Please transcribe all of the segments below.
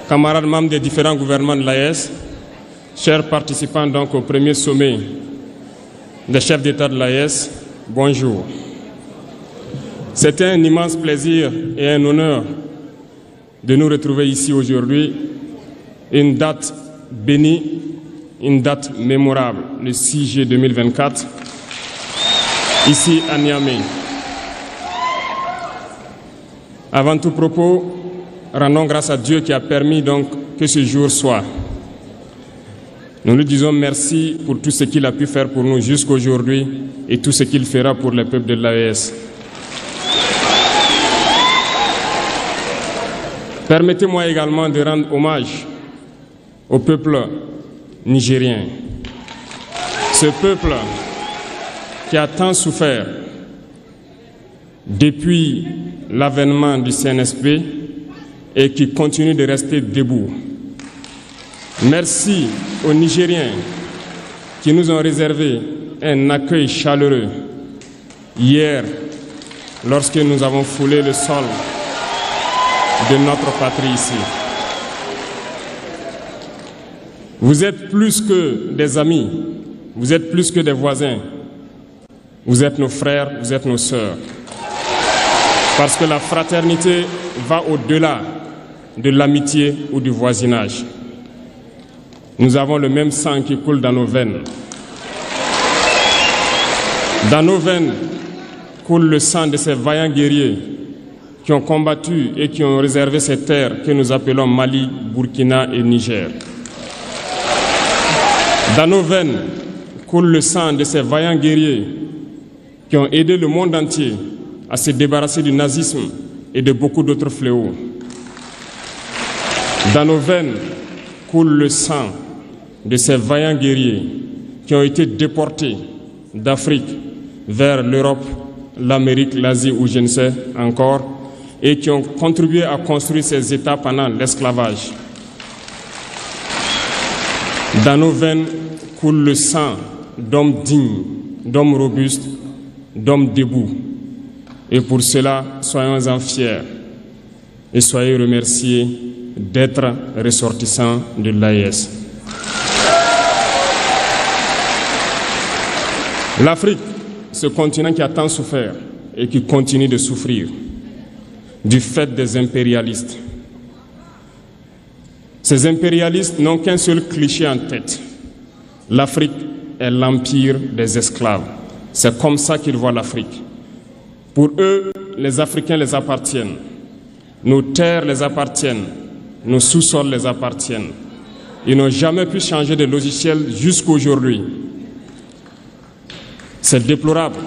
camarades membres des différents gouvernements de l'AES, chers participants donc au premier sommet des chefs d'État de l'AES, bonjour. C'était un immense plaisir et un honneur de nous retrouver ici aujourd'hui, une date bénie, une date mémorable, le 6 juillet 2024, ici à Niamey. Avant tout propos, rendons grâce à Dieu qui a permis donc que ce jour soit. Nous lui disons merci pour tout ce qu'il a pu faire pour nous jusqu'aujourd'hui et tout ce qu'il fera pour le peuple de l'AES. Permettez-moi également de rendre hommage au peuple nigérien. Ce peuple qui a tant souffert depuis l'avènement du CNSP et qui continue de rester debout. Merci aux Nigériens qui nous ont réservé un accueil chaleureux hier lorsque nous avons foulé le sol de notre patrie ici. Vous êtes plus que des amis, vous êtes plus que des voisins, vous êtes nos frères, vous êtes nos sœurs. Parce que la fraternité va au-delà de l'amitié ou du voisinage. Nous avons le même sang qui coule dans nos veines. Dans nos veines coule le sang de ces vaillants guerriers qui ont combattu et qui ont réservé ces terres que nous appelons Mali, Burkina et Niger. Dans nos veines coule le sang de ces vaillants guerriers qui ont aidé le monde entier à se débarrasser du nazisme et de beaucoup d'autres fléaux. Dans nos veines coule le sang de ces vaillants guerriers qui ont été déportés d'Afrique vers l'Europe, l'Amérique, l'Asie ou je ne sais encore, et qui ont contribué à construire ces États pendant l'esclavage. Dans nos veines coule le sang d'hommes dignes, d'hommes robustes, d'hommes debout. Et pour cela, soyons-en fiers et soyez remerciés d'être ressortissants de l'AES. L'Afrique, ce continent qui a tant souffert et qui continue de souffrir du fait des impérialistes. Ces impérialistes n'ont qu'un seul cliché en tête. L'Afrique est l'empire des esclaves. C'est comme ça qu'ils voient l'Afrique. Pour eux, les Africains les appartiennent. Nos terres les appartiennent. Nos sous-sols les appartiennent. Ils n'ont jamais pu changer de logiciel jusqu'à aujourd'hui. C'est déplorable.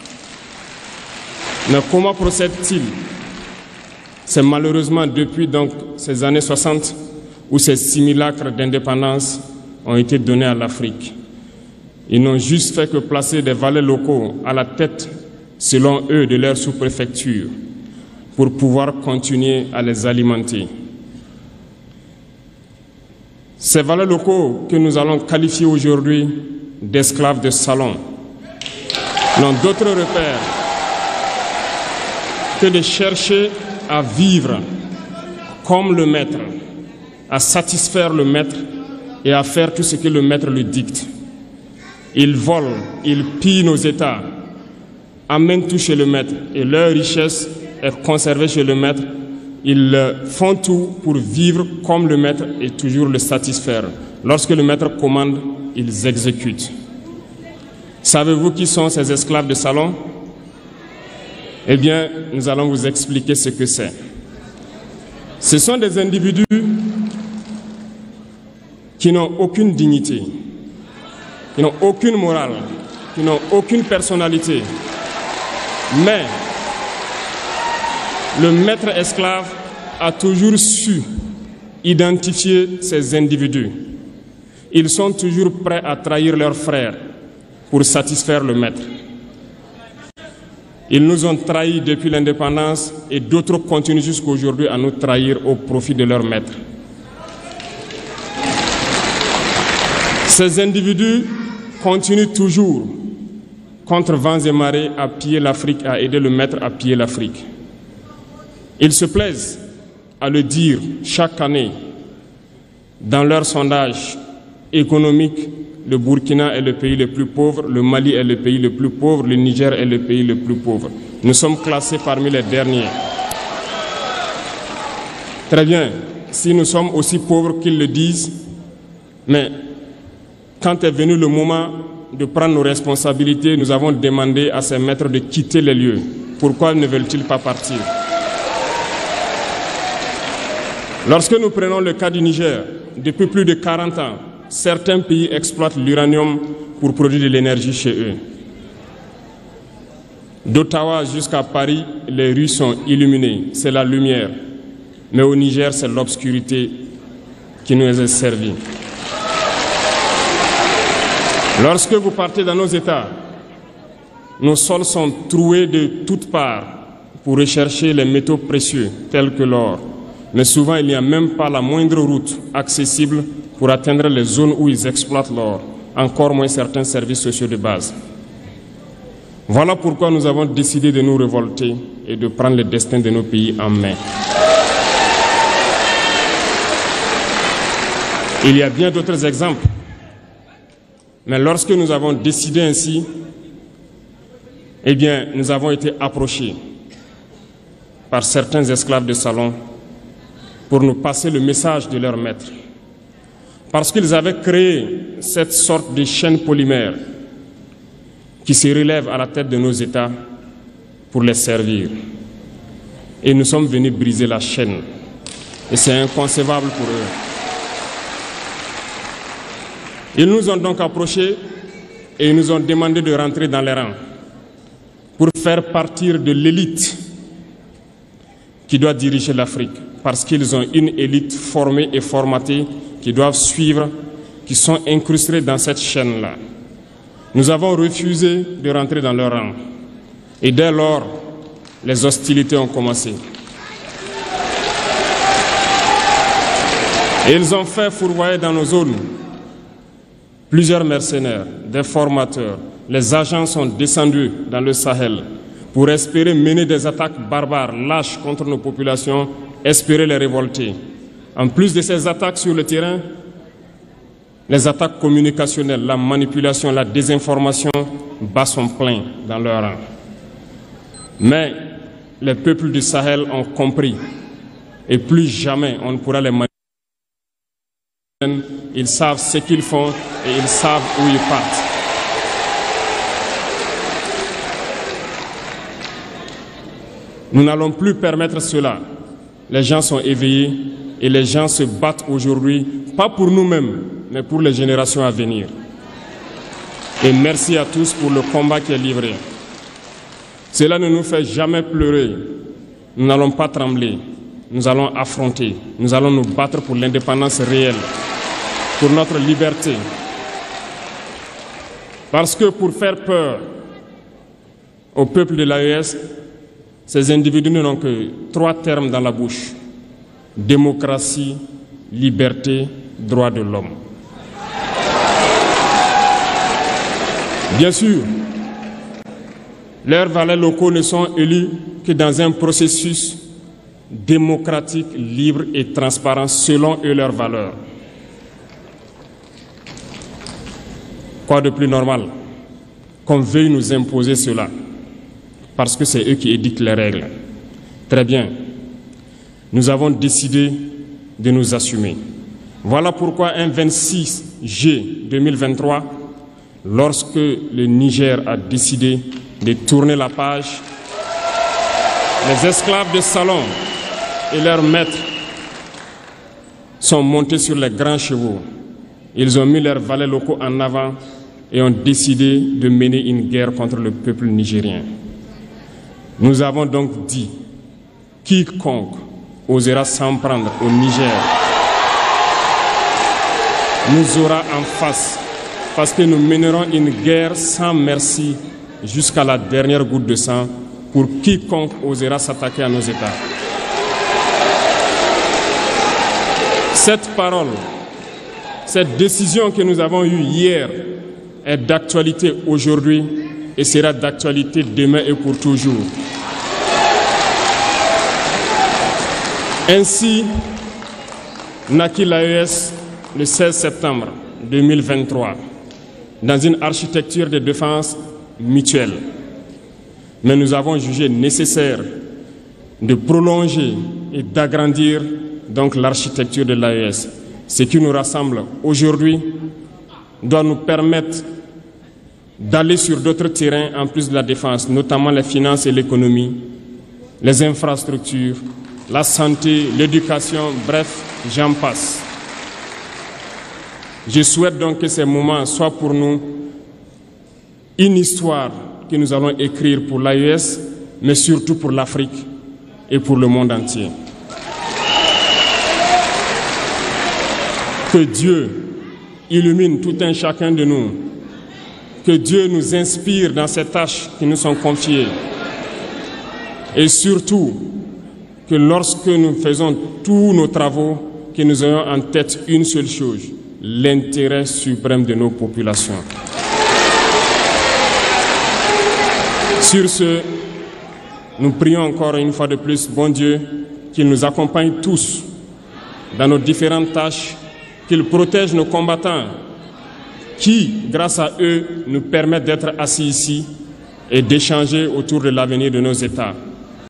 Mais comment procèdent-ils? C'est malheureusement depuis donc ces années 60 où ces simulacres d'indépendance ont été donnés à l'Afrique. Ils n'ont juste fait que placer des valets locaux à la tête, selon eux, de leur sous-préfecture, pour pouvoir continuer à les alimenter. Ces valets locaux que nous allons qualifier aujourd'hui d'esclaves de salon n'ont d'autre repère que de chercher à vivre comme le maître, à satisfaire le maître et à faire tout ce que le maître lui dicte. Ils volent, ils pillent nos États, amènent tout chez le maître et leur richesse est conservée chez le maître. Ils font tout pour vivre comme le maître et toujours le satisfaire. Lorsque le maître commande, ils exécutent. Savez-vous qui sont ces esclaves de salon? Eh bien, nous allons vous expliquer ce que c'est. Ce sont des individus qui n'ont aucune dignité, qui n'ont aucune morale, qui n'ont aucune personnalité. Mais le maître esclave a toujours su identifier ces individus. Ils sont toujours prêts à trahir leurs frères pour satisfaire le maître. Ils nous ont trahis depuis l'indépendance et d'autres continuent jusqu'à aujourd'hui à nous trahir au profit de leur maître. Ces individus continuent toujours, contre vents et marées, à piller l'Afrique, à aider le maître à piller l'Afrique. Ils se plaisent à le dire chaque année Dans leur sondage économique, le Burkina est le pays le plus pauvre, le Mali est le pays le plus pauvre, le Niger est le pays le plus pauvre. Nous sommes classés parmi les derniers. Très bien, si nous sommes aussi pauvres qu'ils le disent, mais quand est venu le moment de prendre nos responsabilités, nous avons demandé à ces maîtres de quitter les lieux. Pourquoi ne veulent-ils pas partir? Lorsque nous prenons le cas du Niger, depuis plus de 40 ans, certains pays exploitent l'uranium pour produire de l'énergie chez eux. D'Ottawa jusqu'à Paris, les rues sont illuminées, c'est la lumière. Mais au Niger, c'est l'obscurité qui nous est servie. Lorsque vous partez dans nos États, nos sols sont troués de toutes parts pour rechercher les métaux précieux tels que l'or. Mais souvent, il n'y a même pas la moindre route accessible pour atteindre les zones où ils exploitent l'or, encore moins certains services sociaux de base. Voilà pourquoi nous avons décidé de nous révolter et de prendre le destin de nos pays en main. Il y a bien d'autres exemples. Mais lorsque nous avons décidé ainsi, eh bien, nous avons été approchés par certains esclaves de salon pour nous passer le message de leur maître. Parce qu'ils avaient créé cette sorte de chaîne polymère qui se relève à la tête de nos États pour les servir. Et nous sommes venus briser la chaîne. Et c'est inconcevable pour eux. Ils nous ont donc approchés et ils nous ont demandé de rentrer dans les rangs pour faire partir de l'élite qui doit diriger l'Afrique, parce qu'ils ont une élite formée et formatée qui doivent suivre, qui sont incrustés dans cette chaîne-là. Nous avons refusé de rentrer dans leur rang. Et dès lors, les hostilités ont commencé. Et ils ont fait fourvoyer dans nos zones plusieurs mercenaires, des formateurs. Les agents sont descendus dans le Sahel pour espérer mener des attaques barbares, lâches contre nos populations, espérer les révolter. En plus de ces attaques sur le terrain, les attaques communicationnelles, la manipulation, la désinformation battent son plein dans leur rang. Mais les peuples du Sahel ont compris et plus jamais on ne pourra les manipuler. Ils savent ce qu'ils font et ils savent où ils partent. Nous n'allons plus permettre cela. Les gens sont éveillés et les gens se battent aujourd'hui, pas pour nous-mêmes, mais pour les générations à venir. Et merci à tous pour le combat qui est livré. Cela ne nous fait jamais pleurer. Nous n'allons pas trembler. Nous allons affronter. Nous allons nous battre pour l'indépendance réelle, pour notre liberté. Parce que pour faire peur au peuple de l'AES, ces individus n'ont que 3 termes dans la bouche: démocratie, liberté, droit de l'homme. Bien sûr, leurs valets locaux ne sont élus que dans un processus démocratique, libre et transparent selon eux leurs valeurs. Quoi de plus normal qu'on veuille nous imposer cela, parce que c'est eux qui édictent les règles. Très bien, nous avons décidé de nous assumer. Voilà pourquoi un 26 juillet 2023, lorsque le Niger a décidé de tourner la page, les esclaves de salon et leurs maîtres sont montés sur les grands chevaux. Ils ont mis leurs valets locaux en avant et ont décidé de mener une guerre contre le peuple nigérien. Nous avons donc dit, quiconque osera s'en prendre au Niger nous aura en face, parce que nous mènerons une guerre sans merci jusqu'à la dernière goutte de sang pour quiconque osera s'attaquer à nos États. Cette parole, cette décision que nous avons eue hier est d'actualité aujourd'hui et sera d'actualité demain et pour toujours. Ainsi naquit l'AES le 16 septembre 2023 dans une architecture de défense mutuelle. Mais nous avons jugé nécessaire de prolonger et d'agrandir donc l'architecture de l'AES. Ce qui nous rassemble aujourd'hui doit nous permettre d'aller sur d'autres terrains en plus de la défense, notamment les finances et l'économie, les infrastructures, la santé, l'éducation, bref, j'en passe. Je souhaite donc que ces moments soient pour nous une histoire que nous allons écrire pour l'AES, mais surtout pour l'Afrique et pour le monde entier. Que Dieu illumine tout un chacun de nous, que Dieu nous inspire dans ces tâches qui nous sont confiées, et surtout que lorsque nous faisons tous nos travaux, que nous ayons en tête une seule chose, l'intérêt suprême de nos populations. Sur ce, nous prions encore une fois de plus, bon Dieu, qu'il nous accompagne tous dans nos différentes tâches, qu'il protège nos combattants qui, grâce à eux, nous permettent d'être assis ici et d'échanger autour de l'avenir de nos États.